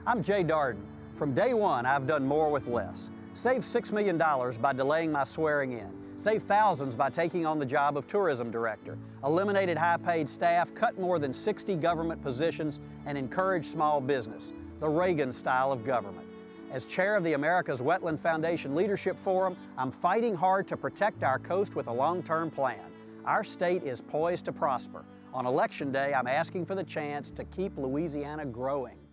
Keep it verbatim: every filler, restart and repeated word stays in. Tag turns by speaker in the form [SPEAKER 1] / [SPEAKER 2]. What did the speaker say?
[SPEAKER 1] I'm Jay Dardenne. From day one, I've done more with less. Saved six million dollars by delaying my swearing in. Saved thousands by taking on the job of tourism director. Eliminated high-paid staff, cut more than sixty government positions, and encouraged small business, the Reagan style of government. As chair of the America's Wetland Foundation Leadership Forum, I'm fighting hard to protect our coast with a long-term plan. Our state is poised to prosper. On Election Day, I'm asking for the chance to keep Louisiana growing.